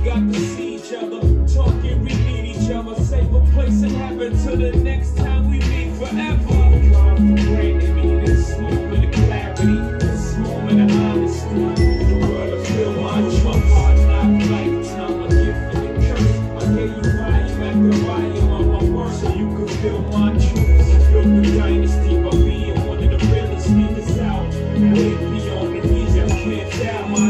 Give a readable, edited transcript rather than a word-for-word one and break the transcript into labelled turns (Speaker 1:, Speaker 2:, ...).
Speaker 1: got to see each other, talking, we need each other, save a place and heaven till the next time we meet forever. God for granted me this moment of clarity, this moment of honesty. The world will feel my trust, hard knock lifetime, a gift and a curse. I gave you volume after volume of my words so you could feel my truth. I built the dynasty by being one of the realest leaders out, way beyond the reason I can't doubt.